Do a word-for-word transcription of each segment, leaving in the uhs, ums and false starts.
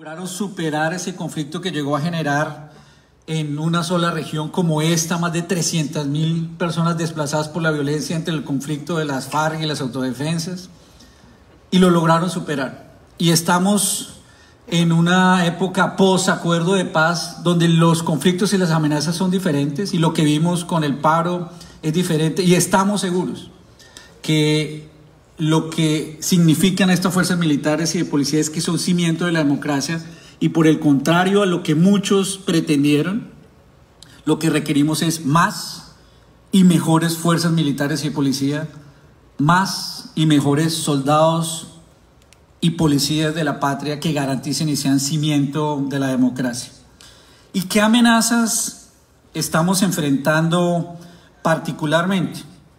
lograron superar ese conflicto que llegó a generar en una sola región como esta más de trescientas mil personas desplazadas por la violencia entre el conflicto de las FARC y las autodefensas, y lo lograron superar. Y estamos en una época post-acuerdo de paz donde los conflictos y las amenazas son diferentes y lo que vimos con el paro es diferente, y estamos seguros que lo que significan estas fuerzas militares y de policía es que son cimiento de la democracia, y por el contrario a lo que muchos pretendieron, lo que requerimos es más y mejores fuerzas militares y de policía, más y mejores soldados y policías de la patria que garanticen y sean cimiento de la democracia. ¿Y qué amenazas estamos enfrentando particularmente?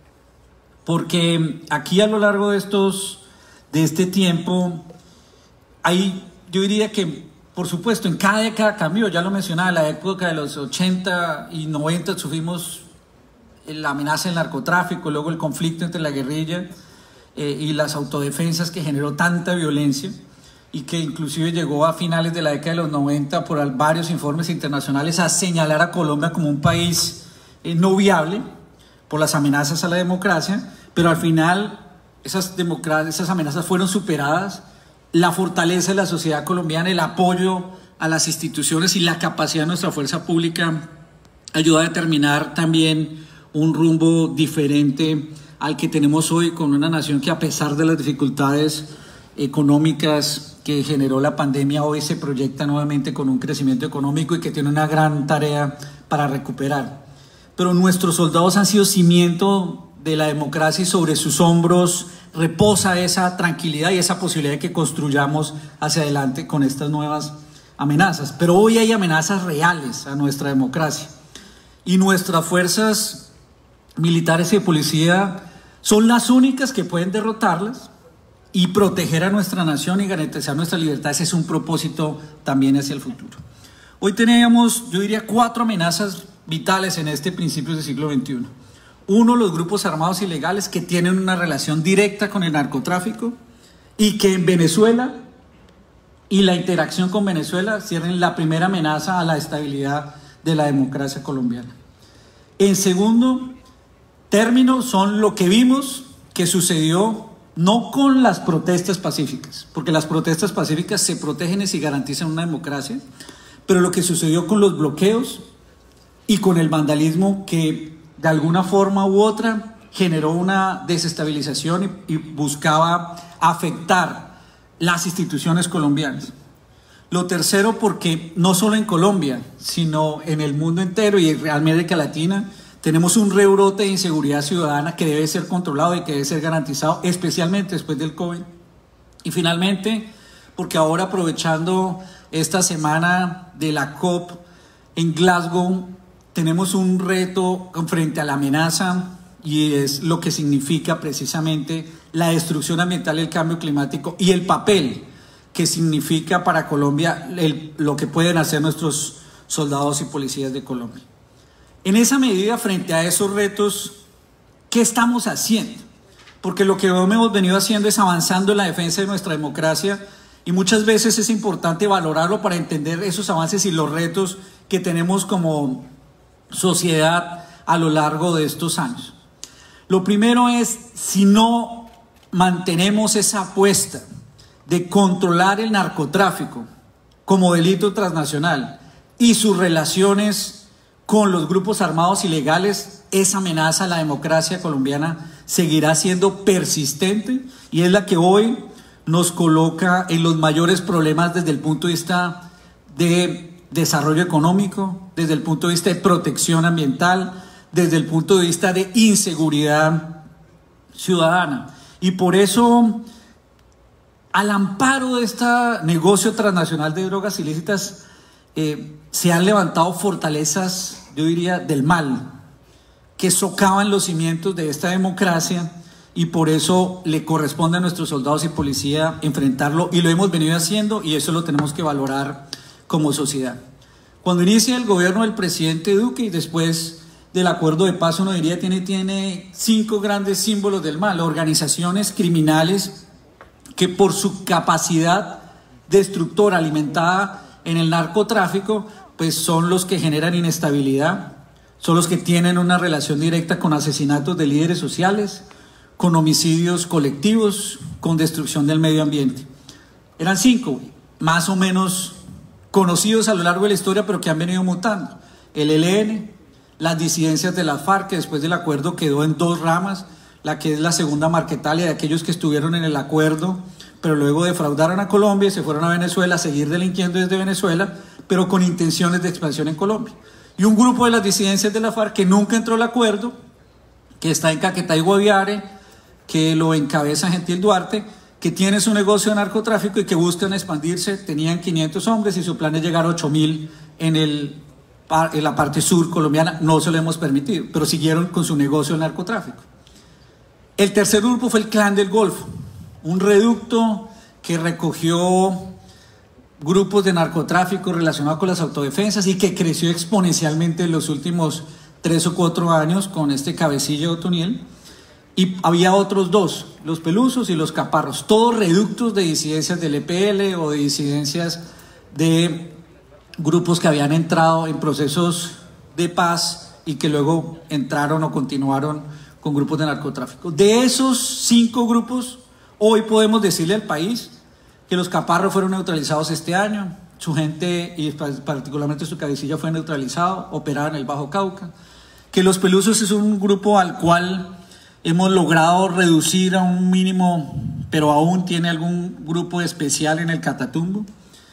Porque aquí a lo largo de, estos, de este tiempo hay, yo diría que, por supuesto, en cada década cambió. Ya lo mencionaba, en la época de los ochenta y noventa sufrimos la amenaza del narcotráfico, luego el conflicto entre la guerrilla eh, y las autodefensas que generó tanta violencia y que inclusive llegó a finales de la década de los noventa por varios informes internacionales a señalar a Colombia como un país eh, no viable por las amenazas a la democracia, pero al final esas, esas amenazas fueron superadas. La fortaleza de la sociedad colombiana, el apoyo a las instituciones y la capacidad de nuestra fuerza pública ayuda a determinar también un rumbo diferente al que tenemos hoy, con una nación que, a pesar de las dificultades económicas que generó la pandemia, hoy se proyecta nuevamente con un crecimiento económico y que tiene una gran tarea para recuperar. Pero nuestros soldados han sido cimiento de la democracia y sobre sus hombros reposa esa tranquilidad y esa posibilidad de que construyamos hacia adelante con estas nuevas amenazas. Pero hoy hay amenazas reales a nuestra democracia y nuestras fuerzas militares y de policía son las únicas que pueden derrotarlas y proteger a nuestra nación y garantizar nuestra libertad. Ese es un propósito también hacia el futuro. Hoy teníamos, yo diría, cuatro amenazas vitales en este principio del siglo veintiuno. Uno, los grupos armados ilegales que tienen una relación directa con el narcotráfico y que en Venezuela y la interacción con Venezuela cierren la primera amenaza a la estabilidad de la democracia colombiana. En segundo término, son lo que vimos que sucedió no con las protestas pacíficas, porque las protestas pacíficas se protegen y se garantizan una democracia, pero lo que sucedió con los bloqueos y con el vandalismo que de alguna forma u otra generó una desestabilización y, y buscaba afectar las instituciones colombianas. Lo tercero, porque no solo en Colombia, sino en el mundo entero y en América Latina, tenemos un rebrote de inseguridad ciudadana que debe ser controlado y que debe ser garantizado, especialmente después del COVID. Y finalmente, porque ahora, aprovechando esta semana de la COP en Glasgow, tenemos un reto frente a la amenaza, y es lo que significa precisamente la destrucción ambiental y el cambio climático y el papel que significa para Colombia el, lo que pueden hacer nuestros soldados y policías de Colombia. En esa medida, frente a esos retos, ¿qué estamos haciendo? Porque lo que hemos venido haciendo es avanzando en la defensa de nuestra democracia, y muchas veces es importante valorarlo para entender esos avances y los retos que tenemos como sociedad a lo largo de estos años. Lo primero es, si no mantenemos esa apuesta de controlar el narcotráfico como delito transnacional y sus relaciones con los grupos armados ilegales, esa amenaza a la democracia colombiana seguirá siendo persistente y es la que hoy nos coloca en los mayores problemas desde el punto de vista de desarrollo económico, desde el punto de vista de protección ambiental, desde el punto de vista de inseguridad ciudadana. Y por eso, al amparo de este negocio transnacional de drogas ilícitas, eh, se han levantado fortalezas, yo diría, del mal, que socavan los cimientos de esta democracia, y por eso le corresponde a nuestros soldados y policía enfrentarlo, y lo hemos venido haciendo, y eso lo tenemos que valorar como sociedad. Cuando inicia el gobierno del presidente Duque y después del acuerdo de paz, uno diría tiene tiene cinco grandes símbolos del mal: organizaciones criminales que por su capacidad destructora alimentada en el narcotráfico, pues son los que generan inestabilidad, son los que tienen una relación directa con asesinatos de líderes sociales, con homicidios colectivos, con destrucción del medio ambiente. Eran cinco, más o menos conocidos a lo largo de la historia, pero que han venido mutando. El E L N, las disidencias de la FARC, que después del acuerdo quedó en dos ramas, la que es la segunda Marquetalia, de aquellos que estuvieron en el acuerdo, pero luego defraudaron a Colombia y se fueron a Venezuela a seguir delinquiendo desde Venezuela, pero con intenciones de expansión en Colombia. Y un grupo de las disidencias de la FARC que nunca entró al acuerdo, que está en Caquetá y Guaviare, que lo encabeza Gentil Duarte, que tiene su negocio de narcotráfico y que buscan expandirse. Tenían quinientos hombres y su plan es llegar a ocho mil en, el, en la parte sur colombiana. No se lo hemos permitido, pero siguieron con su negocio de narcotráfico. El tercer grupo fue el Clan del Golfo, un reducto que recogió grupos de narcotráfico relacionados con las autodefensas y que creció exponencialmente en los últimos tres o cuatro años con este cabecilla Otoniel. Y había otros dos, los Pelusos y los Caparros, todos reductos de disidencias del E P L o de disidencias de grupos que habían entrado en procesos de paz y que luego entraron o continuaron con grupos de narcotráfico. De esos cinco grupos, hoy podemos decirle al país que los Caparros fueron neutralizados este año, su gente y particularmente su cabecilla fue neutralizado, operaba en el Bajo Cauca, que los Pelusos es un grupo al cual hemos logrado reducir a un mínimo, pero aún tiene algún grupo especial en el Catatumbo,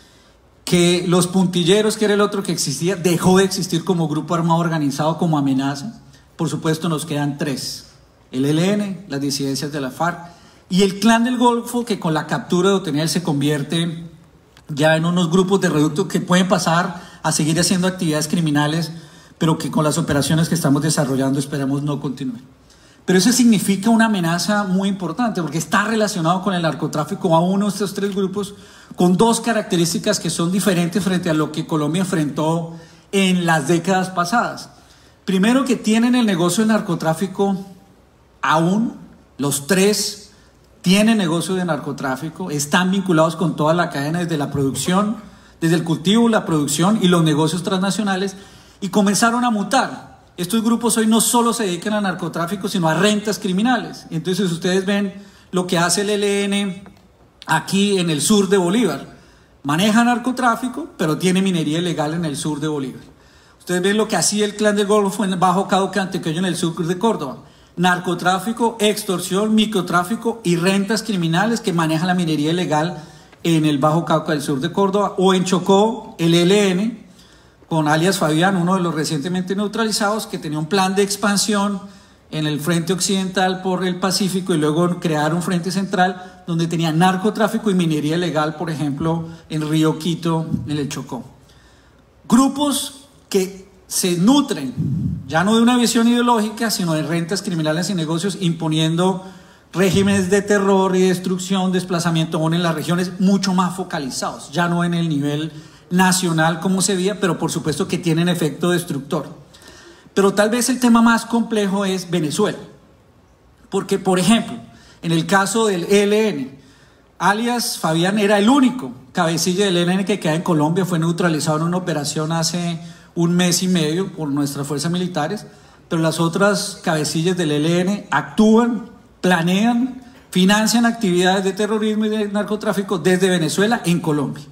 que los Puntilleros, que era el otro que existía, dejó de existir como grupo armado organizado, como amenaza. Por supuesto nos quedan tres, el E L N, las disidencias de la FARC y el Clan del Golfo, que con la captura de Otoniel se convierte ya en unos grupos de reducto que pueden pasar a seguir haciendo actividades criminales, pero que con las operaciones que estamos desarrollando esperamos no continúen. Pero eso significa una amenaza muy importante porque está relacionado con el narcotráfico a uno de estos tres grupos con dos características que son diferentes frente a lo que Colombia enfrentó en las décadas pasadas. Primero, que tienen el negocio de narcotráfico aún, los tres tienen negocio de narcotráfico, están vinculados con toda la cadena desde la producción, desde el cultivo, la producción y los negocios transnacionales y comenzaron a mutar. Estos grupos hoy no solo se dedican al narcotráfico, sino a rentas criminales. Entonces ustedes ven lo que hace el E L N aquí en el sur de Bolívar. Maneja narcotráfico, pero tiene minería ilegal en el sur de Bolívar. Ustedes ven lo que hacía el Clan del Golfo en el Bajo Cauca Antioqueño en el sur de Córdoba. Narcotráfico, extorsión, microtráfico y rentas criminales que maneja la minería ilegal en el Bajo Cauca del sur de Córdoba. O en Chocó, el E L N, con alias Fabián, uno de los recientemente neutralizados, que tenía un plan de expansión en el frente occidental por el Pacífico y luego crear un frente central donde tenía narcotráfico y minería ilegal, por ejemplo, en Río Quito, en el Chocó. Grupos que se nutren ya no de una visión ideológica, sino de rentas criminales y negocios, imponiendo regímenes de terror y destrucción, desplazamiento aún en las regiones mucho más focalizados, ya no en el nivel nacional como se veía, pero por supuesto que tienen efecto destructor. Pero tal vez el tema más complejo es Venezuela, porque por ejemplo, en el caso del E L N, alias Fabián era el único cabecilla del E L N que queda en Colombia, fue neutralizado en una operación hace un mes y medio por nuestras fuerzas militares, pero las otras cabecillas del E L N actúan, planean, financian actividades de terrorismo y de narcotráfico desde Venezuela en Colombia.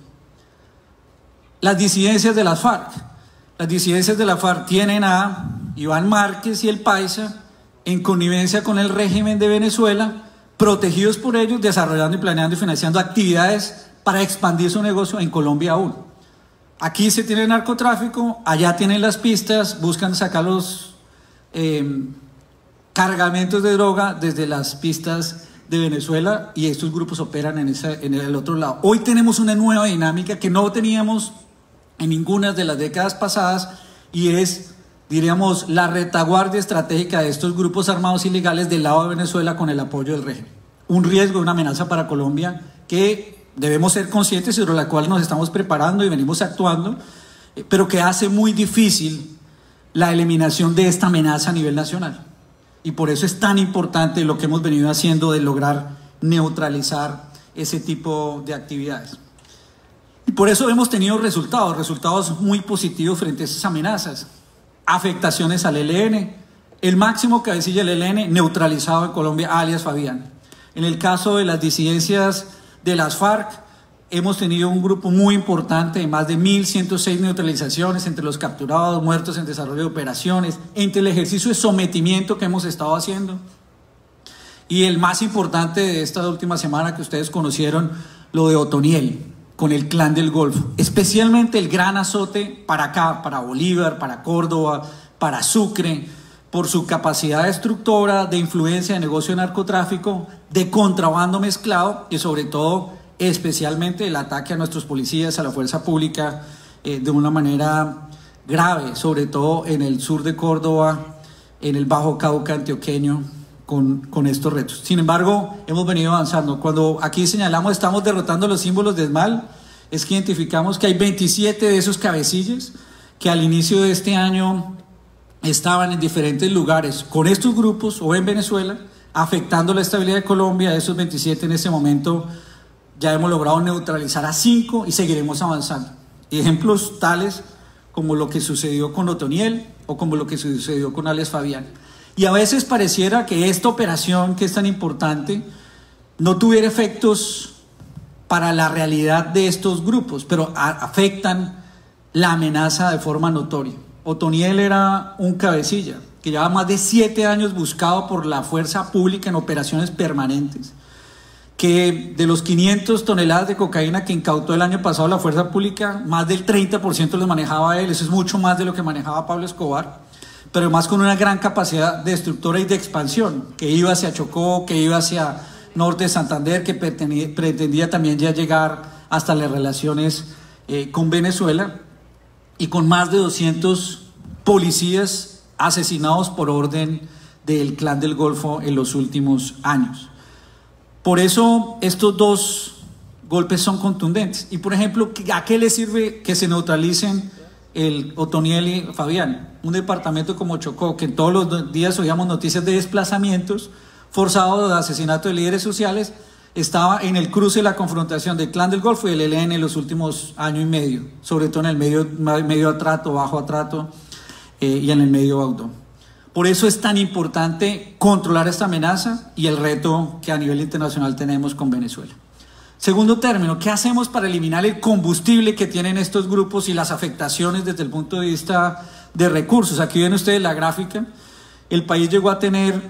Las disidencias de las FARC. Las disidencias de la FARC tienen a Iván Márquez y el Paisa en connivencia con el régimen de Venezuela, protegidos por ellos, desarrollando y planeando y financiando actividades para expandir su negocio en Colombia aún. Aquí se tiene narcotráfico, allá tienen las pistas, buscan sacar los eh, cargamentos de droga desde las pistas de Venezuela y estos grupos operan en, esa, en el otro lado. Hoy tenemos una nueva dinámica que no teníamos en ninguna de las décadas pasadas y es, diríamos, la retaguardia estratégica de estos grupos armados ilegales del lado de Venezuela con el apoyo del régimen. Un riesgo, una amenaza para Colombia que debemos ser conscientes y sobre la cual nos estamos preparando y venimos actuando, pero que hace muy difícil la eliminación de esta amenaza a nivel nacional. Y por eso es tan importante lo que hemos venido haciendo de lograr neutralizar ese tipo de actividades. Y por eso hemos tenido resultados, resultados muy positivos frente a esas amenazas. Afectaciones al E L N, el máximo cabecilla del E L N neutralizado en Colombia, alias Fabián. En el caso de las disidencias de las FARC, hemos tenido un grupo muy importante de más de mil ciento seis neutralizaciones entre los capturados, muertos en desarrollo de operaciones, entre el ejercicio de sometimiento que hemos estado haciendo. Y el más importante de esta última semana que ustedes conocieron, lo de Otoniel, con el Clan del Golfo. Especialmente el gran azote para acá, para Bolívar, para Córdoba, para Sucre, por su capacidad destructora, de influencia de negocio de narcotráfico, de contrabando mezclado y sobre todo, especialmente el ataque a nuestros policías, a la fuerza pública, eh, de una manera grave, sobre todo en el sur de Córdoba, en el Bajo Cauca antioqueño, con, con estos retos. Sin embargo, hemos venido avanzando. Cuando aquí señalamos estamos derrotando los símbolos del mal, es que identificamos que hay veintisiete de esos cabecillas que al inicio de este año estaban en diferentes lugares con estos grupos o en Venezuela, afectando la estabilidad de Colombia. De esos veintisiete en este momento ya hemos logrado neutralizar a cinco y seguiremos avanzando. Ejemplos tales como lo que sucedió con Otoniel o como lo que sucedió con alias Fabián. Y a veces pareciera que esta operación, que es tan importante, no tuviera efectos para la realidad de estos grupos, pero a- afectan la amenaza de forma notoria. Otoniel era un cabecilla que llevaba más de siete años buscado por la fuerza pública en operaciones permanentes, que de los quinientas toneladas de cocaína que incautó el año pasado la fuerza pública, más del treinta por ciento lo manejaba él. Eso es mucho más de lo que manejaba Pablo Escobar, pero además con una gran capacidad destructora y de expansión, que iba hacia Chocó, que iba hacia norte de Santander, que pretendía, pretendía también ya llegar hasta las relaciones eh, con Venezuela, y con más de doscientos policías asesinados por orden del Clan del Golfo en los últimos años. Por eso estos dos golpes son contundentes. Y por ejemplo, ¿a qué le sirve que se neutralicen el Otoniel y Fabián? Un departamento como Chocó, que todos los días oíamos noticias de desplazamientos forzados, de asesinato de líderes sociales, estaba en el cruce de la confrontación del Clan del Golfo y el E L N en los últimos año y medio, sobre todo en el medio, medio atrato, bajo atrato eh, y en el medio Baudó. Por eso es tan importante controlar esta amenaza y el reto que a nivel internacional tenemos con Venezuela. Segundo término, ¿qué hacemos para eliminar el combustible que tienen estos grupos y las afectaciones desde el punto de vista de recursos? Aquí ven ustedes la gráfica. El país llegó a tener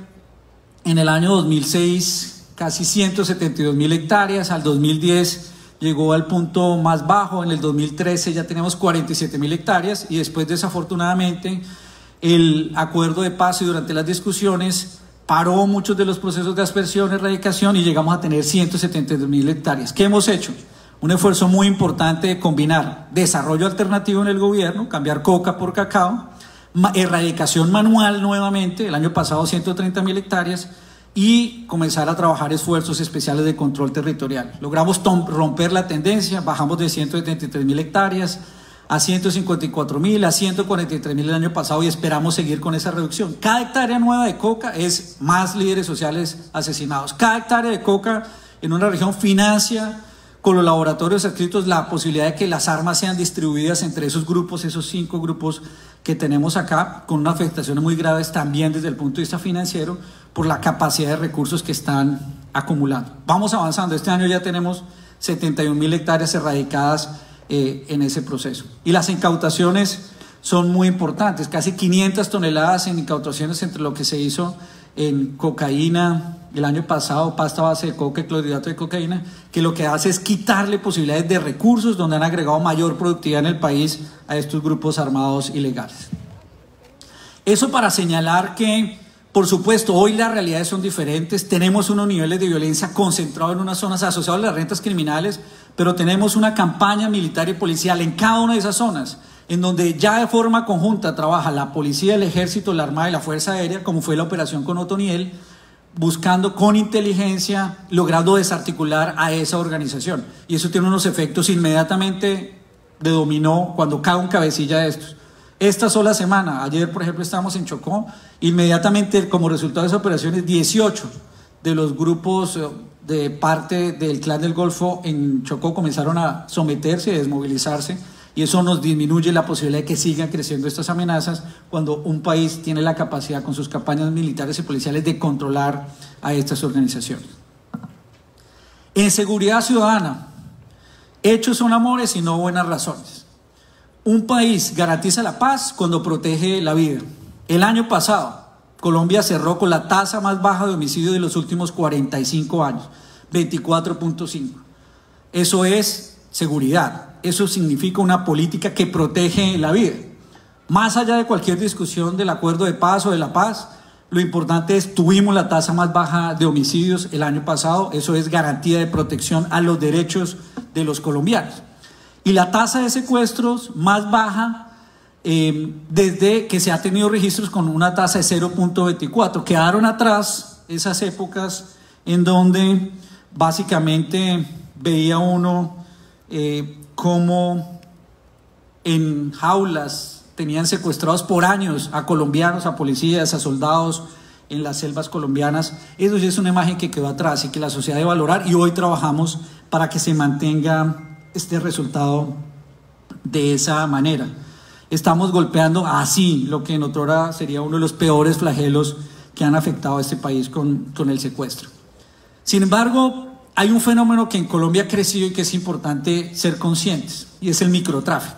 en el año dos mil seis casi ciento setenta y dos mil hectáreas, al dos mil diez llegó al punto más bajo, en el dos mil trece ya tenemos cuarenta y siete mil hectáreas y después desafortunadamente el acuerdo de paz y durante las discusiones paró muchos de los procesos de aspersión, erradicación y llegamos a tener ciento setenta y dos mil hectáreas. ¿Qué hemos hecho? Un esfuerzo muy importante de combinar desarrollo alternativo en el gobierno, cambiar coca por cacao, erradicación manual nuevamente, el año pasado ciento treinta mil hectáreas, y comenzar a trabajar esfuerzos especiales de control territorial. Logramos romper la tendencia, bajamos de ciento setenta y tres mil hectáreas a ciento cincuenta y cuatro mil, a ciento cuarenta y tres mil el año pasado y esperamos seguir con esa reducción. Cada hectárea nueva de coca es más líderes sociales asesinados. Cada hectárea de coca en una región financia con los laboratorios adscritos la posibilidad de que las armas sean distribuidas entre esos grupos, esos cinco grupos que tenemos acá, con unas afectaciones muy graves también desde el punto de vista financiero, por la capacidad de recursos que están acumulando. Vamos avanzando, este año ya tenemos setenta y un mil hectáreas erradicadas eh, en ese proceso. Y las incautaciones son muy importantes, casi quinientas toneladas en incautaciones entre lo que se hizo en cocaína el año pasado, pasta base de coca y clorhidrato de cocaína, que lo que hace es quitarle posibilidades de recursos donde han agregado mayor productividad en el país a estos grupos armados ilegales. Eso para señalar que, por supuesto, hoy las realidades son diferentes, tenemos unos niveles de violencia concentrados en unas zonas asociadas a las rentas criminales, pero tenemos una campaña militar y policial en cada una de esas zonas, en donde ya de forma conjunta trabaja la policía, el ejército, la armada y la fuerza aérea, como fue la operación con Otoniel, buscando con inteligencia, logrando desarticular a esa organización. Y eso tiene unos efectos inmediatamente de dominó cuando cae un cabecilla de estos. Esta sola semana, ayer por ejemplo estábamos en Chocó, inmediatamente como resultado de esas operaciones dieciocho de los grupos de parte del Clan del Golfo en Chocó comenzaron a someterse, a desmovilizarse, y eso nos disminuye la posibilidad de que sigan creciendo estas amenazas cuando un país tiene la capacidad con sus campañas militares y policiales de controlar a estas organizaciones. En seguridad ciudadana, hechos son amores y no buenas razones. Un país garantiza la paz cuando protege la vida. El año pasado, Colombia cerró con la tasa más baja de homicidio de los últimos cuarenta y cinco años, veinticuatro punto cinco. Eso es seguridad, eso significa una política que protege la vida. Más allá de cualquier discusión del acuerdo de paz o de la paz, lo importante es, tuvimos la tasa más baja de homicidios el año pasado, eso es garantía de protección a los derechos de los colombianos. Y la tasa de secuestros más baja eh, desde que se ha tenido registros, con una tasa de cero punto veinticuatro. Quedaron atrás esas épocas en donde básicamente veía uno eh, cómo en jaulas tenían secuestrados por años a colombianos, a policías, a soldados en las selvas colombianas. Eso sí es una imagen que quedó atrás y que la sociedad debe valorar, y hoy trabajamos para que se mantenga este resultado de esa manera. Estamos golpeando así lo que en otrora sería uno de los peores flagelos que han afectado a este país con, con el secuestro. Sin embargo, hay un fenómeno que en Colombia ha crecido y que es importante ser conscientes, y es el microtráfico.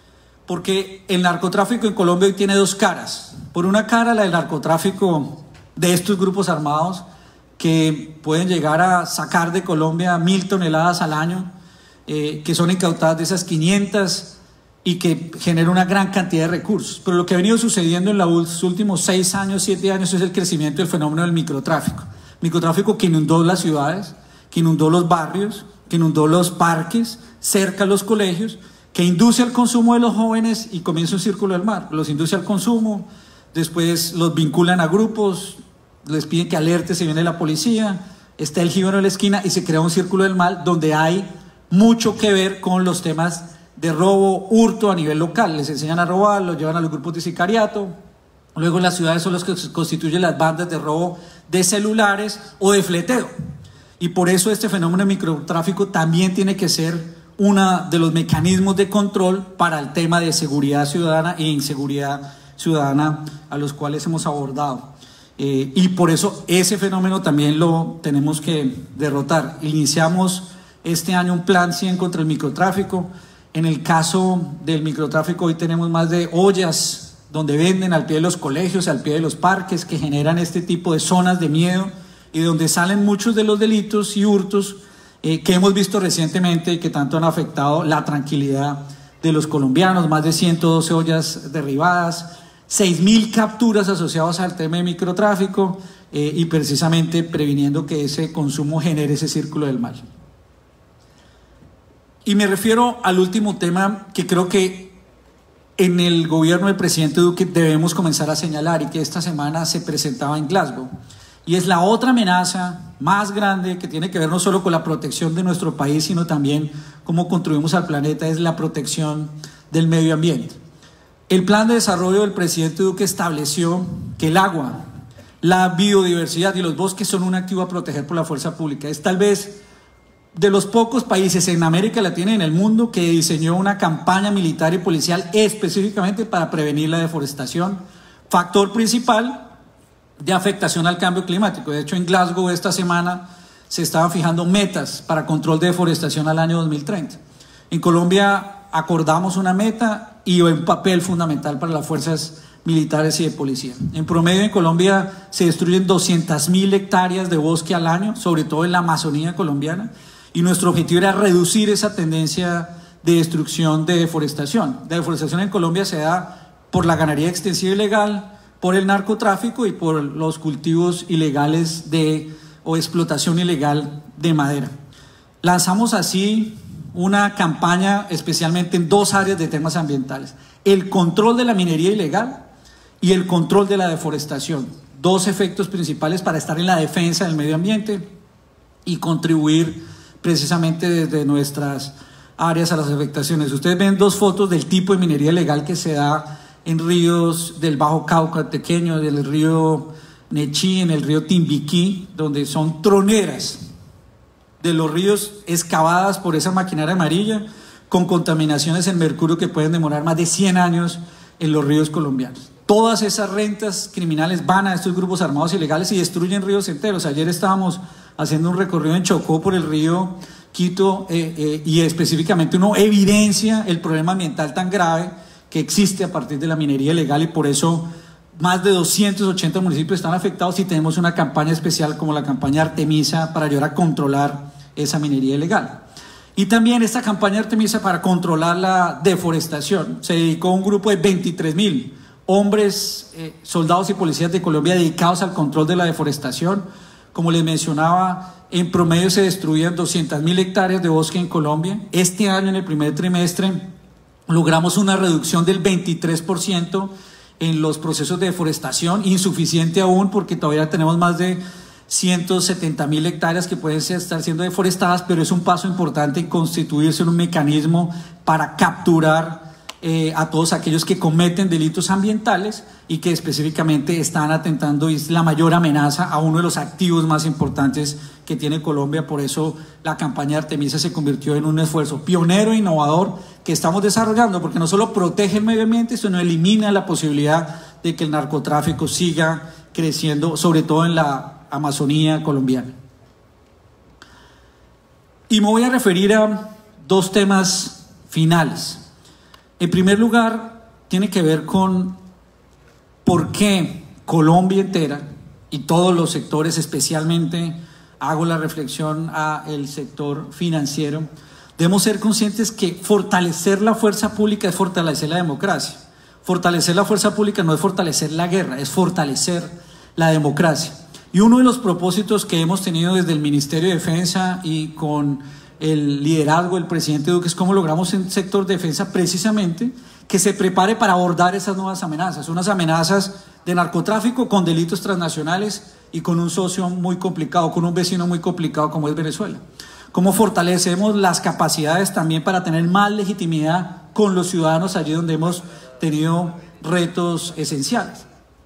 Porque el narcotráfico en Colombia hoy tiene dos caras. Por una cara, la del narcotráfico de estos grupos armados que pueden llegar a sacar de Colombia mil toneladas al año, eh, que son incautadas de esas quinientas y que genera una gran cantidad de recursos. Pero lo que ha venido sucediendo en los últimos seis años, siete años, es el crecimiento del fenómeno del microtráfico. Microtráfico que inundó las ciudades, que inundó los barrios, que inundó los parques, cerca a los colegios, que induce al consumo de los jóvenes y comienza un círculo del mal. Los induce al consumo, después los vinculan a grupos, les piden que alerte si viene la policía, está el jíbaro en la esquina y se crea un círculo del mal donde hay mucho que ver con los temas de robo, hurto a nivel local. Les enseñan a robar, los llevan a los grupos de sicariato. Luego en las ciudades son los que constituyen las bandas de robo de celulares o de fleteo. Y por eso este fenómeno de microtráfico también tiene que ser uno de los mecanismos de control para el tema de seguridad ciudadana e inseguridad ciudadana a los cuales hemos abordado. Eh, y por eso ese fenómeno también lo tenemos que derrotar. Iniciamos este año un plan cien contra el microtráfico. En el caso del microtráfico hoy tenemos más de ollas donde venden al pie de los colegios, al pie de los parques, que generan este tipo de zonas de miedo y de donde salen muchos de los delitos y hurtos eh, que hemos visto recientemente y que tanto han afectado la tranquilidad de los colombianos. Más de ciento doce ollas derribadas, seis mil capturas asociadas al tema de microtráfico eh, y precisamente previniendo que ese consumo genere ese círculo del mal. Y me refiero al último tema que creo que en el gobierno del presidente Duque debemos comenzar a señalar y que esta semana se presentaba en Glasgow. Y es la otra amenaza más grande que tiene que ver no solo con la protección de nuestro país, sino también cómo contribuimos al planeta, es la protección del medio ambiente. El plan de desarrollo del presidente Duque estableció que el agua, la biodiversidad y los bosques son un activo a proteger por la fuerza pública. Es tal vez de los pocos países en América Latina y en el mundo que diseñó una campaña militar y policial específicamente para prevenir la deforestación, factor principal de afectación al cambio climático. De hecho, en Glasgow esta semana se estaban fijando metas para control de deforestación al año dos mil treinta. En Colombia acordamos una meta y un papel fundamental para las fuerzas militares y de policía. En promedio en Colombia se destruyen doscientas mil hectáreas de bosque al año, sobre todo en la Amazonía colombiana, y nuestro objetivo era reducir esa tendencia de destrucción de deforestación. La deforestación en Colombia se da por la ganadería extensiva ilegal, por el narcotráfico y por los cultivos ilegales de, o explotación ilegal de madera. Lanzamos así una campaña especialmente en dos áreas de temas ambientales: el control de la minería ilegal y el control de la deforestación. Dos efectos principales para estar en la defensa del medio ambiente y contribuir precisamente desde nuestras áreas a las afectaciones. Ustedes ven dos fotos del tipo de minería ilegal que se da en ríos del Bajo Cauca antioqueño, del río Nechí, en el río Timbiquí, donde son troneras de los ríos excavadas por esa maquinaria amarilla, con contaminaciones en mercurio que pueden demorar más de cien años en los ríos colombianos. Todas esas rentas criminales van a estos grupos armados ilegales y destruyen ríos enteros. Ayer estábamos haciendo un recorrido en Chocó por el río Quito eh, eh, y específicamente uno evidencia el problema ambiental tan grave que existe a partir de la minería ilegal, y por eso más de doscientos ochenta municipios están afectados y tenemos una campaña especial como la campaña Artemisa para ayudar a controlar esa minería ilegal. Y también esta campaña Artemisa para controlar la deforestación. Se dedicó un grupo de veintitrés mil hombres, eh, soldados y policías de Colombia dedicados al control de la deforestación. Como les mencionaba, en promedio se destruían doscientas mil hectáreas de bosque en Colombia. Este año, en el primer trimestre, logramos una reducción del veintitrés por ciento en los procesos de deforestación, insuficiente aún porque todavía tenemos más de ciento setenta mil hectáreas que pueden estar siendo deforestadas, pero es un paso importante en constituirse en un mecanismo para capturar eh, a todos aquellos que cometen delitos ambientales y que específicamente están atentando, y es la mayor amenaza a uno de los activos más importantes que tiene Colombia. Por eso la campaña Artemisa se convirtió en un esfuerzo pionero e innovador que estamos desarrollando, porque no solo protege el medio ambiente, sino elimina la posibilidad de que el narcotráfico siga creciendo, sobre todo en la Amazonía colombiana. Y me voy a referir a dos temas finales. En primer lugar, tiene que ver con por qué Colombia entera y todos los sectores, especialmente hago la reflexión al sector financiero, debemos ser conscientes que fortalecer la fuerza pública es fortalecer la democracia. Fortalecer la fuerza pública no es fortalecer la guerra, es fortalecer la democracia. Y uno de los propósitos que hemos tenido desde el Ministerio de Defensa y con el liderazgo del presidente Duque es cómo logramos en el sector de defensa precisamente que se prepare para abordar esas nuevas amenazas, unas amenazas de narcotráfico con delitos transnacionales y con un socio muy complicado, con un vecino muy complicado como es Venezuela. Cómo fortalecemos las capacidades también para tener más legitimidad con los ciudadanos allí donde hemos tenido retos esenciales.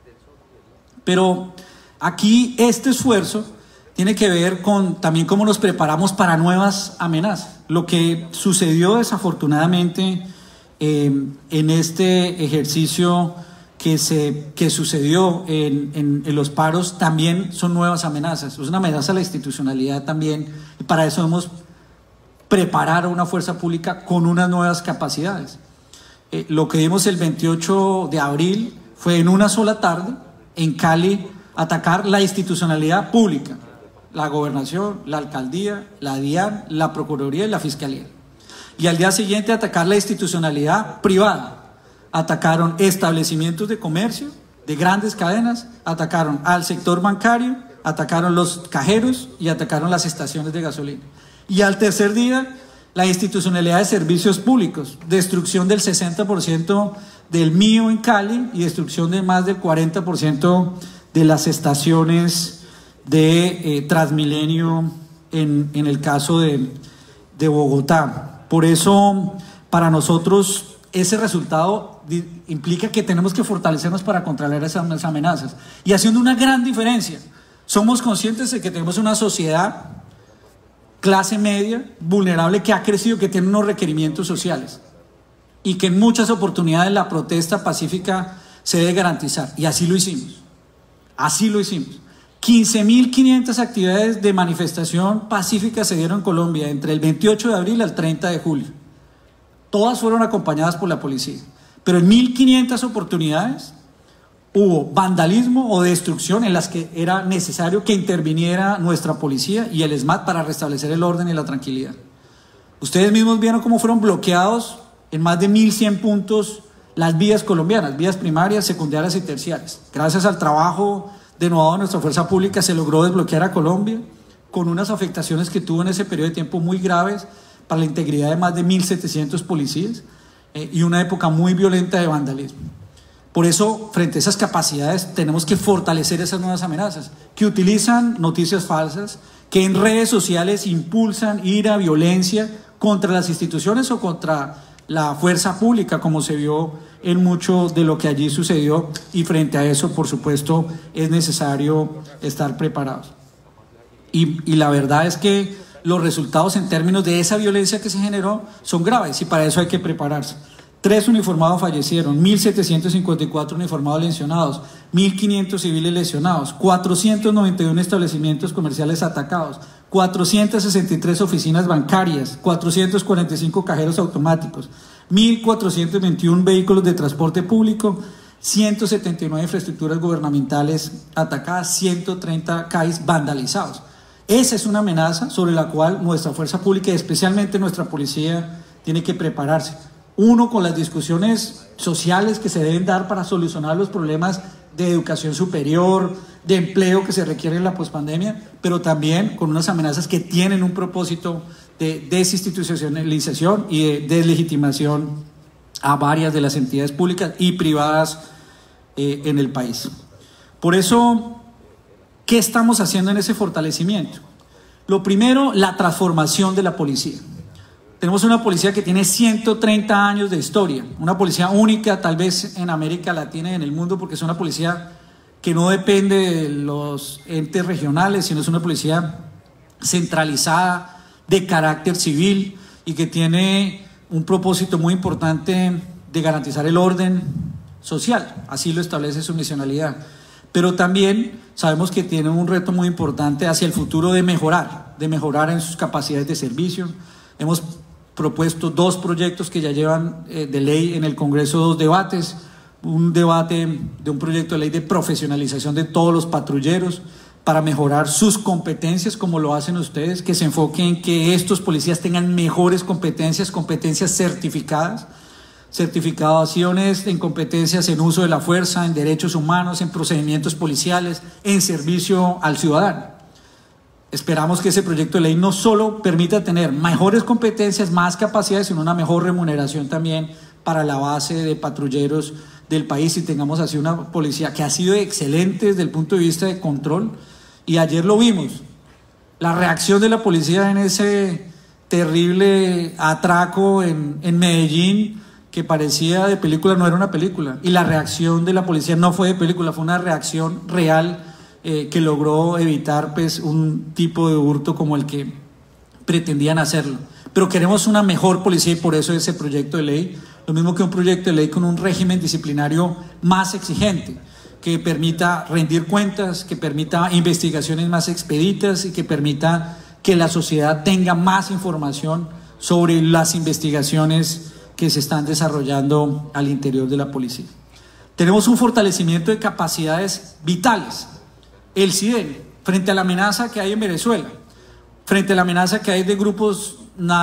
Pero aquí este esfuerzo tiene que ver con también cómo nos preparamos para nuevas amenazas. Lo que sucedió desafortunadamente eh, en este ejercicio que, se, que sucedió en, en, en los paros también son nuevas amenazas. Es una amenaza a la institucionalidad también, y para eso debemos preparar a una fuerza pública con unas nuevas capacidades. Eh, lo que vimos el veintiocho de abril fue en una sola tarde en Cali atacar la institucionalidad pública, la gobernación, la alcaldía, la DIAN, la Procuraduría y la Fiscalía. Y al día siguiente atacar la institucionalidad privada. Atacaron establecimientos de comercio, de grandes cadenas, atacaron al sector bancario, atacaron los cajeros y atacaron las estaciones de gasolina. Y al tercer día, la institucionalidad de servicios públicos, destrucción del sesenta por ciento del mío en Cali y destrucción de más del cuarenta por ciento de las estaciones de eh, Transmilenio en, en el caso de, de Bogotá. Por eso, para nosotros, ese resultado implica que tenemos que fortalecernos para controlar esas amenazas. Y haciendo una gran diferencia, somos conscientes de que tenemos una sociedad clase media, vulnerable, que ha crecido, que tiene unos requerimientos sociales y que en muchas oportunidades la protesta pacífica se debe garantizar. Y así lo hicimos. Así lo hicimos. quince mil quinientas actividades de manifestación pacífica se dieron en Colombia entre el veintiocho de abril al treinta de julio. Todas fueron acompañadas por la policía. Pero en mil quinientas oportunidades hubo vandalismo o destrucción en las que era necesario que interviniera nuestra policía y el ESMAD para restablecer el orden y la tranquilidad. Ustedes mismos vieron cómo fueron bloqueados en más de mil cien puntos las vías colombianas, vías primarias, secundarias y terciarias. Gracias al trabajo de nuevo de nuestra fuerza pública se logró desbloquear a Colombia con unas afectaciones que tuvo en ese periodo de tiempo muy graves para la integridad de más de mil setecientos policías eh, y una época muy violenta de vandalismo. Por eso, frente a esas capacidades, tenemos que fortalecer esas nuevas amenazas que utilizan noticias falsas, que en redes sociales impulsan ira, violencia contra las instituciones o contra la fuerza pública, como se vio en mucho de lo que allí sucedió, y frente a eso, por supuesto, es necesario estar preparados. Y, y la verdad es que los resultados en términos de esa violencia que se generó son graves y para eso hay que prepararse. Tres uniformados fallecieron, mil setecientos cincuenta y cuatro uniformados lesionados, mil quinientos civiles lesionados, cuatrocientos noventa y uno establecimientos comerciales atacados, cuatrocientas sesenta y tres oficinas bancarias, cuatrocientos cuarenta y cinco cajeros automáticos, mil cuatrocientos veintiuno vehículos de transporte público, ciento setenta y nueve infraestructuras gubernamentales atacadas, ciento treinta C A Is vandalizados. Esa es una amenaza sobre la cual nuestra fuerza pública y especialmente nuestra policía tiene que prepararse. Uno, con las discusiones sociales que se deben dar para solucionar los problemas de educación superior, de empleo que se requiere en la pospandemia, pero también con unas amenazas que tienen un propósito de desinstitucionalización y de deslegitimación a varias de las entidades públicas y privadas eh, en el país. Por eso, ¿qué estamos haciendo en ese fortalecimiento? Lo primero, la transformación de la policía. Tenemos una policía que tiene ciento treinta años de historia, una policía única tal vez en América Latina y en el mundo, porque es una policía que no depende de los entes regionales, sino es una policía centralizada, de carácter civil y que tiene un propósito muy importante de garantizar el orden social, así lo establece su misionalidad. Pero también sabemos que tiene un reto muy importante hacia el futuro de mejorar, de mejorar en sus capacidades de servicio. Hemos propuesto dos proyectos que ya llevan eh, de ley en el Congreso, dos debates, un debate de un proyecto de ley de profesionalización de todos los patrulleros para mejorar sus competencias como lo hacen ustedes, que se enfoque en que estos policías tengan mejores competencias, competencias certificadas, certificaciones en competencias en uso de la fuerza, en derechos humanos, en procedimientos policiales, en servicio al ciudadano. Esperamos que ese proyecto de ley no solo permita tener mejores competencias, más capacidades, sino una mejor remuneración también para la base de patrulleros del país y tengamos así una policía que ha sido excelente desde el punto de vista de control. Y ayer lo vimos, la reacción de la policía en ese terrible atraco en, en Medellín, que parecía de película, no era una película. Y la reacción de la policía no fue de película, fue una reacción real eh, que logró evitar pues, un tipo de hurto como el que pretendían hacerlo. Pero queremos una mejor policía y por eso ese proyecto de ley, lo mismo que un proyecto de ley con un régimen disciplinario más exigente, que permita rendir cuentas, que permita investigaciones más expeditas y que permita que la sociedad tenga más información sobre las investigaciones que se están desarrollando al interior de la policía. Tenemos un fortalecimiento de capacidades vitales. El SIDEN, frente a la amenaza que hay en Venezuela, frente a la amenaza que hay de grupos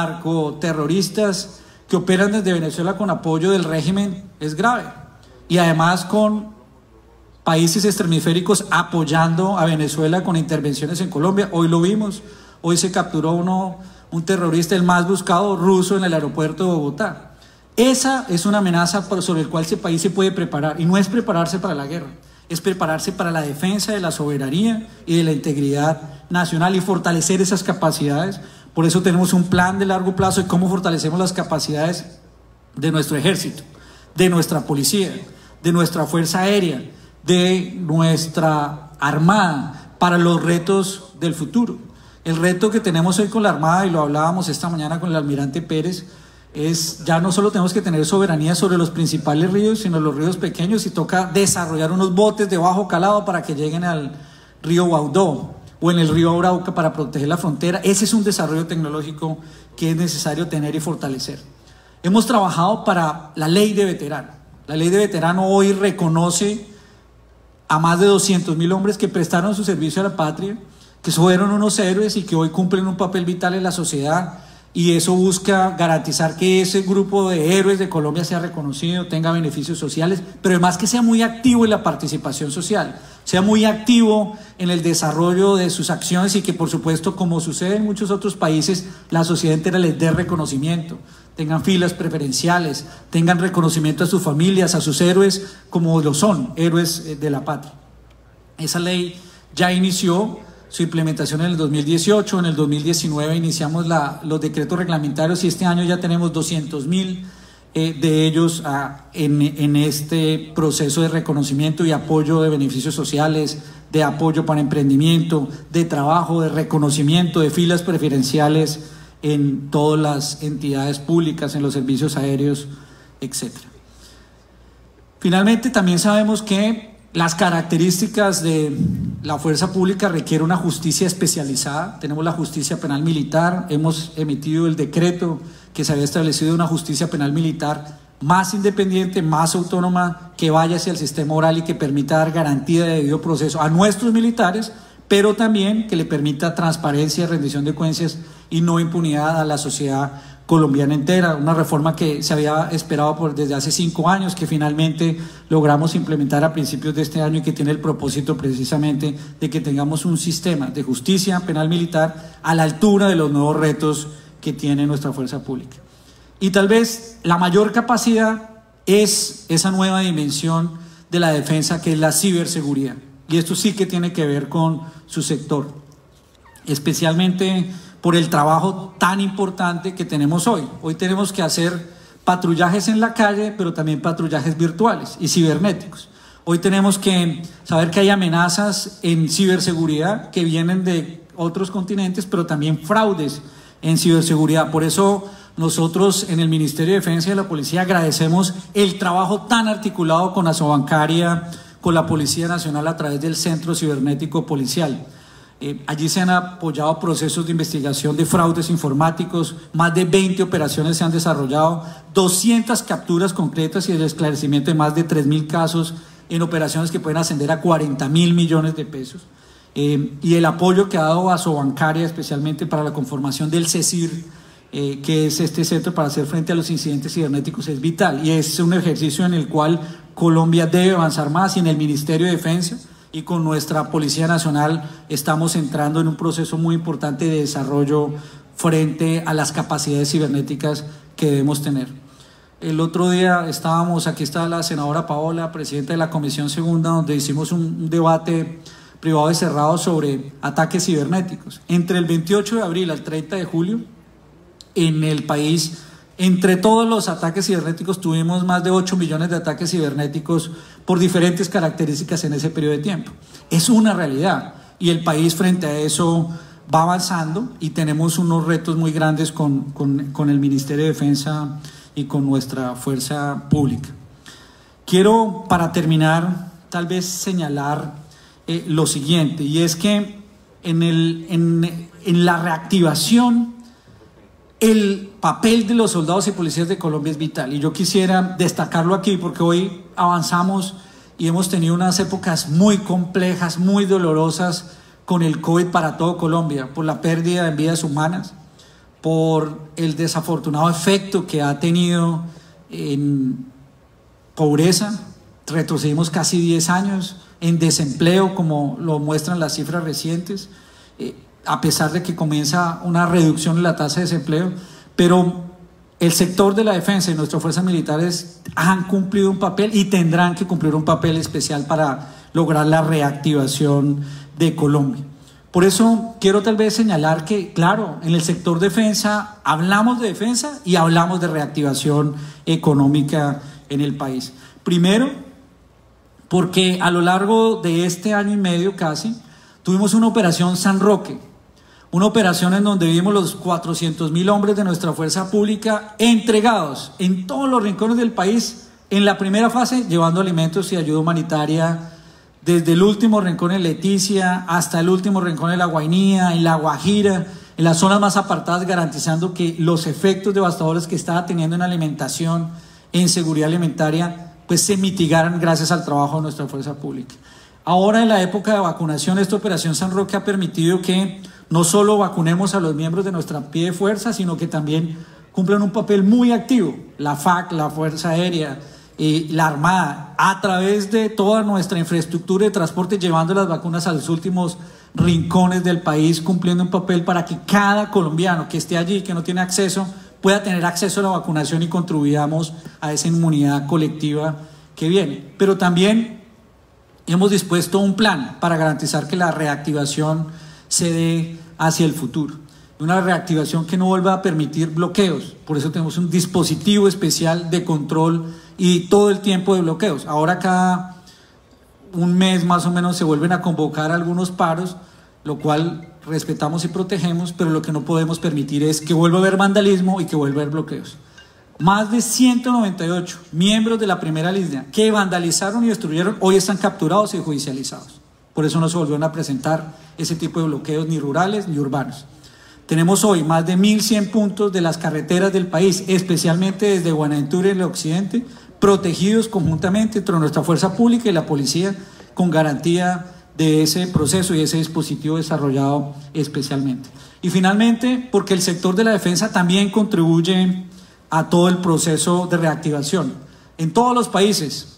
narcoterroristas que operan desde Venezuela con apoyo del régimen, es grave. Y además con países extrhemisféricos apoyando a Venezuela con intervenciones en Colombia. Hoy lo vimos, hoy se capturó uno, un terrorista, el más buscado, ruso, en el aeropuerto de Bogotá. Esa es una amenaza sobre la cual ese país se puede preparar, y no es prepararse para la guerra, es prepararse para la defensa de la soberanía y de la integridad nacional y fortalecer esas capacidades. Por eso tenemos un plan de largo plazo de cómo fortalecemos las capacidades de nuestro ejército, de nuestra policía, de nuestra fuerza aérea, de nuestra armada para los retos del futuro. El reto que tenemos hoy con la armada, y lo hablábamos esta mañana con el almirante Pérez, es ya no solo tenemos que tener soberanía sobre los principales ríos, sino los ríos pequeños, y toca desarrollar unos botes de bajo calado para que lleguen al río Guaudó o en el río Arauca para proteger la frontera. Ese es un desarrollo tecnológico que es necesario tener y fortalecer. Hemos trabajado para la ley de veterano. La ley de veterano hoy reconoce a más de doscientos mil hombres que prestaron su servicio a la patria, que fueron unos héroes y que hoy cumplen un papel vital en la sociedad, y eso busca garantizar que ese grupo de héroes de Colombia sea reconocido, tenga beneficios sociales, pero además que sea muy activo en la participación social, sea muy activo en el desarrollo de sus acciones y que, por supuesto, como sucede en muchos otros países, la sociedad entera les dé reconocimiento, tengan filas preferenciales, tengan reconocimiento a sus familias, a sus héroes, como lo son, héroes de la patria. Esa ley ya inició su implementación en el dos mil dieciocho, en el dos mil diecinueve iniciamos la, los decretos reglamentarios y este año ya tenemos doscientos mil eh, de ellos ah, en, en este proceso de reconocimiento y apoyo de beneficios sociales, de apoyo para emprendimiento, de trabajo, de reconocimiento, de filas preferenciales en todas las entidades públicas, en los servicios aéreos, etcétera. Finalmente, también sabemos que las características de la fuerza pública requieren una justicia especializada. Tenemos la justicia penal militar, hemos emitido el decreto que se había establecido una justicia penal militar más independiente, más autónoma, que vaya hacia el sistema oral y que permita dar garantía de debido proceso a nuestros militares, pero también que le permita transparencia, rendición de cuentas y no impunidad a la sociedad colombiana entera. Una reforma que se había esperado por, desde hace cinco años, que finalmente logramos implementar a principios de este año y que tiene el propósito precisamente de que tengamos un sistema de justicia penal militar a la altura de los nuevos retos que tiene nuestra fuerza pública. Y tal vez la mayor capacidad es esa nueva dimensión de la defensa, que es la ciberseguridad. Y esto sí que tiene que ver con su sector, especialmente por el trabajo tan importante que tenemos hoy. Hoy tenemos que hacer patrullajes en la calle, pero también patrullajes virtuales y cibernéticos. Hoy tenemos que saber que hay amenazas en ciberseguridad que vienen de otros continentes, pero también fraudes en ciberseguridad. Por eso nosotros en el Ministerio de Defensa y de la Policía agradecemos el trabajo tan articulado con Asobancaria, con la Policía Nacional a través del Centro Cibernético Policial. Eh, allí se han apoyado procesos de investigación de fraudes informáticos, más de veinte operaciones se han desarrollado, doscientas capturas concretas y el esclarecimiento de más de tres mil casos en operaciones que pueden ascender a cuarenta mil millones de pesos. Eh, y el apoyo que ha dado Asobancaria, especialmente para la conformación del CECIR, Eh, que es este centro para hacer frente a los incidentes cibernéticos, es vital y es un ejercicio en el cual Colombia debe avanzar más, y en el Ministerio de Defensa y con nuestra Policía Nacional estamos entrando en un proceso muy importante de desarrollo frente a las capacidades cibernéticas que debemos tener. El otro día estábamos, aquí está la senadora Paola, presidenta de la Comisión Segunda, donde hicimos un, un debate privado y cerrado sobre ataques cibernéticos. Entre el veintiocho de abril al treinta de julio, en el país, entre todos los ataques cibernéticos, tuvimos más de ocho millones de ataques cibernéticos por diferentes características en ese periodo de tiempo. Es una realidad y el país frente a eso va avanzando y tenemos unos retos muy grandes con, con, con el Ministerio de Defensa y con nuestra fuerza pública. Quiero, para terminar, tal vez señalar eh, lo siguiente, y es que en, el, en, en la reactivación el papel de los soldados y policías de Colombia es vital, y yo quisiera destacarlo aquí porque hoy avanzamos y hemos tenido unas épocas muy complejas, muy dolorosas con el COVID para todo Colombia, por la pérdida de vidas humanas, por el desafortunado efecto que ha tenido en pobreza. Retrocedimos casi diez años en desempleo, como lo muestran las cifras recientes, eh, a pesar de que comienza una reducción en la tasa de desempleo, pero el sector de la defensa y nuestras fuerzas militares han cumplido un papel y tendrán que cumplir un papel especial para lograr la reactivación de Colombia. Por eso quiero tal vez señalar que, claro, en el sector defensa hablamos de defensa y hablamos de reactivación económica en el país. Primero, porque a lo largo de este año y medio casi, tuvimos una operación San Roque, una operación en donde vimos los cuatrocientos mil hombres de nuestra fuerza pública entregados en todos los rincones del país en la primera fase, llevando alimentos y ayuda humanitaria desde el último rincón en Leticia hasta el último rincón en La Guainía, en La Guajira, en las zonas más apartadas, garantizando que los efectos devastadores que estaba teniendo en alimentación, en seguridad alimentaria, pues se mitigaran gracias al trabajo de nuestra fuerza pública. Ahora, en la época de vacunación, esta operación San Roque ha permitido que no solo vacunemos a los miembros de nuestra pie de fuerza, sino que también cumplan un papel muy activo la F A C, la Fuerza Aérea, y la Armada, a través de toda nuestra infraestructura de transporte, llevando las vacunas a los últimos rincones del país, cumpliendo un papel para que cada colombiano que esté allí, que no tiene acceso, pueda tener acceso a la vacunación y contribuyamos a esa inmunidad colectiva que viene. Pero también hemos dispuesto un plan para garantizar que la reactivación se dé hacia el futuro. Una reactivación que no vuelva a permitir bloqueos. Por eso tenemos un dispositivo especial de control y todo el tiempo de bloqueos. Ahora cada un mes más o menos se vuelven a convocar algunos paros, lo cual respetamos y protegemos, pero lo que no podemos permitir es que vuelva a haber vandalismo y que vuelva a haber bloqueos. Más de ciento noventa y ocho miembros de la primera línea que vandalizaron y destruyeron hoy están capturados y judicializados. Por eso no se volvieron a presentar ese tipo de bloqueos ni rurales ni urbanos. Tenemos hoy más de mil cien puntos de las carreteras del país, especialmente desde Buenaventura y el occidente, protegidos conjuntamente entre nuestra fuerza pública y la policía, con garantía de ese proceso y ese dispositivo desarrollado especialmente. Y finalmente, porque el sector de la defensa también contribuye a todo el proceso de reactivación. En todos los países,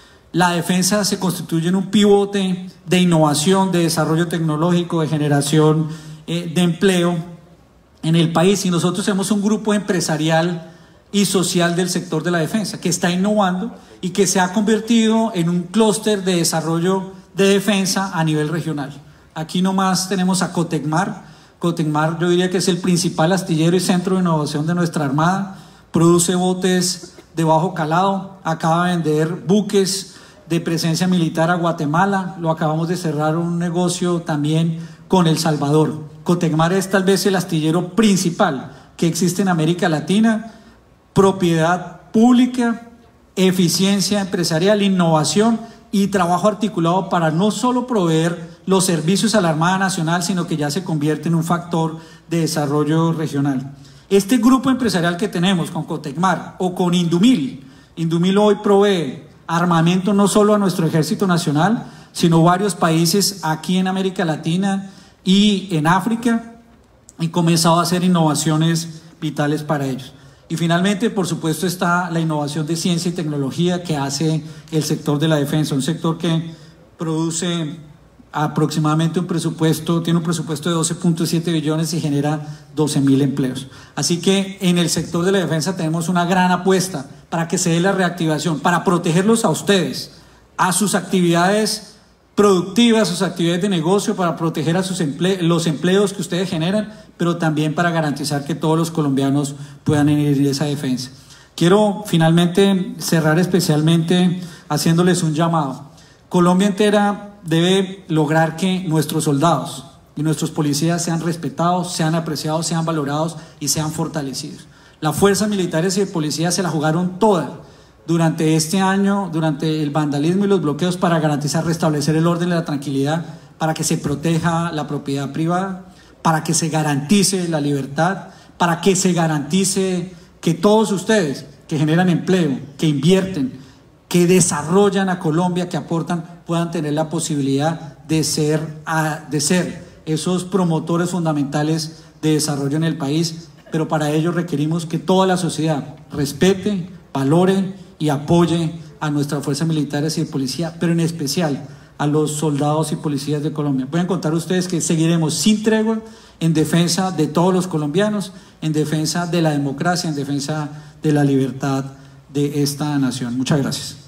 la defensa se constituye en un pivote de innovación, de desarrollo tecnológico, de generación eh, de empleo en el país, y nosotros somos un grupo empresarial y social del sector de la defensa que está innovando y que se ha convertido en un clúster de desarrollo de defensa a nivel regional. Aquí nomás tenemos a Cotecmar. Cotecmar yo diría que es el principal astillero y centro de innovación de nuestra Armada, produce botes de bajo calado, acaba de vender buques de presencia militar a Guatemala, lo acabamos de cerrar un negocio también con El Salvador. Cotecmar es tal vez el astillero principal que existe en América Latina, propiedad pública, eficiencia empresarial, innovación y trabajo articulado para no solo proveer los servicios a la Armada Nacional, sino que ya se convierte en un factor de desarrollo regional. Este grupo empresarial que tenemos con Cotecmar o con Indumil, Indumil hoy provee armamento no solo a nuestro Ejército Nacional, sino varios países aquí en América Latina y en África, y comenzado a hacer innovaciones vitales para ellos. Y finalmente, por supuesto, está la innovación de ciencia y tecnología que hace el sector de la defensa, un sector que produce aproximadamente un presupuesto, tiene un presupuesto de doce punto siete billones y genera doce mil empleos. Así que en el sector de la defensa tenemos una gran apuesta para que se dé la reactivación, para protegerlos a ustedes, a sus actividades productivas, sus actividades de negocio, para proteger a sus emple los empleos que ustedes generan, pero también para garantizar que todos los colombianos puedan ir a esa defensa. Quiero finalmente cerrar especialmente haciéndoles un llamado. Colombia entera debe lograr que nuestros soldados y nuestros policías sean respetados, sean apreciados, sean valorados y sean fortalecidos. Las fuerzas militares y de policía se la jugaron todas durante este año, durante el vandalismo y los bloqueos, para garantizar, restablecer el orden y la tranquilidad, para que se proteja la propiedad privada, para que se garantice la libertad, para que se garantice que todos ustedes que generan empleo, que invierten, que desarrollan a Colombia, que aportan, puedan tener la posibilidad de ser, de ser esos promotores fundamentales de desarrollo en el país. Pero para ello requerimos que toda la sociedad respete, valore y apoye a nuestras fuerzas militares y de policía, pero en especial a los soldados y policías de Colombia. Pueden contar ustedes que seguiremos sin tregua en defensa de todos los colombianos, en defensa de la democracia, en defensa de la libertad de esta nación. Muchas gracias.